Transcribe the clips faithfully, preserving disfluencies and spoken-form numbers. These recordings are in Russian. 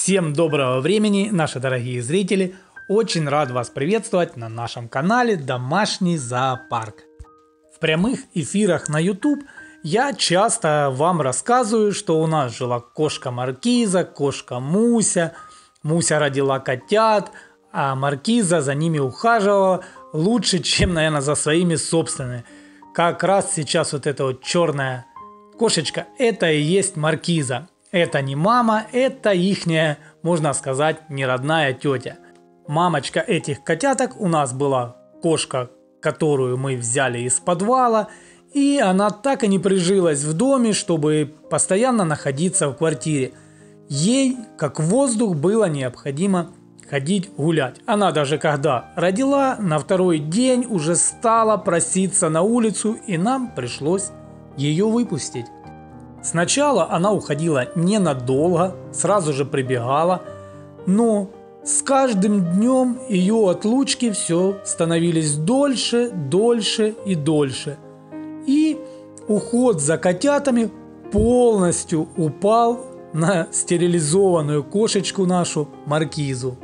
Всем доброго времени, наши дорогие зрители! Очень рад вас приветствовать на нашем канале Домашний зоопарк. В прямых эфирах на YouTube я часто вам рассказываю, что у нас жила кошка Маркиза, кошка Муся. Муся родила котят, а Маркиза за ними ухаживала лучше, чем, наверное, за своими собственными. Как раз сейчас вот эта вот черная кошечка, это и есть Маркиза. Это не мама, это ихняя, можно сказать, неродная тетя. Мамочка этих котяток у нас была кошка, которую мы взяли из подвала, и она так и не прижилась в доме, чтобы постоянно находиться в квартире. Ей, как воздух, было необходимо ходить гулять. Она даже когда родила, на второй день уже стала проситься на улицу, и нам пришлось ее выпустить. Сначала она уходила ненадолго, сразу же прибегала, но с каждым днем ее отлучки все становились дольше, дольше и дольше. И уход за котятами полностью упал на стерилизованную кошечку нашу Маркизу.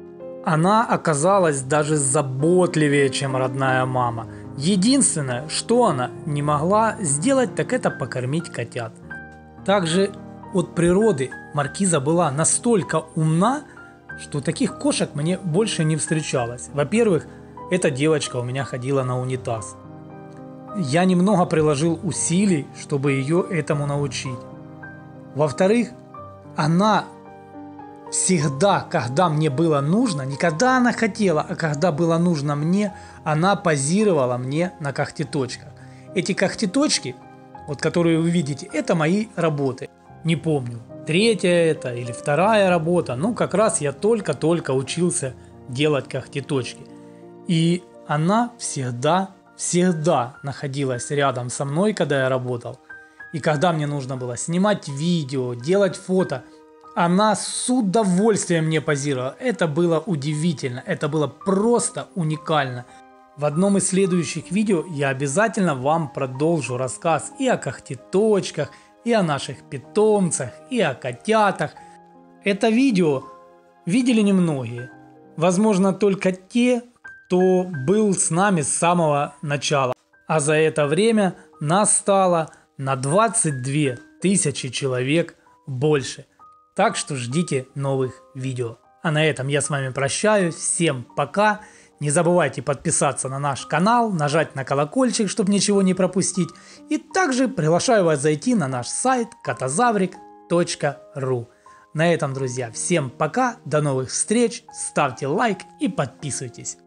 Она оказалась даже заботливее, чем родная мама. Единственное, что она не могла сделать, так это покормить котят. Также от природы Маркиза была настолько умна, что таких кошек мне больше не встречалось. Во-первых, эта девочка у меня ходила на унитаз. Я немного приложил усилий, чтобы ее этому научить. Во-вторых, она всегда, когда мне было нужно, не когда она хотела, а когда было нужно мне, она позировала мне на когтеточках. Эти когтеточки, вот которые вы видите, это мои работы. Не помню, третья это или вторая работа, ну как раз я только-только учился делать когтеточки. И она всегда, всегда находилась рядом со мной, когда я работал. И когда мне нужно было снимать видео, делать фото, она с удовольствием мне позировала. Это было удивительно, это было просто уникально. В одном из следующих видео я обязательно вам продолжу рассказ и о когтеточках, и о наших питомцах, и о котятах. Это видео видели немногие. Возможно, только те, кто был с нами с самого начала. А за это время нас стало на двадцать две тысячи человек больше. Так что ждите новых видео. А на этом я с вами прощаюсь. Всем пока. Не забывайте подписаться на наш канал, нажать на колокольчик, чтобы ничего не пропустить. И также приглашаю вас зайти на наш сайт котозаврик точка ру. На этом, друзья, всем пока, до новых встреч, ставьте лайк и подписывайтесь.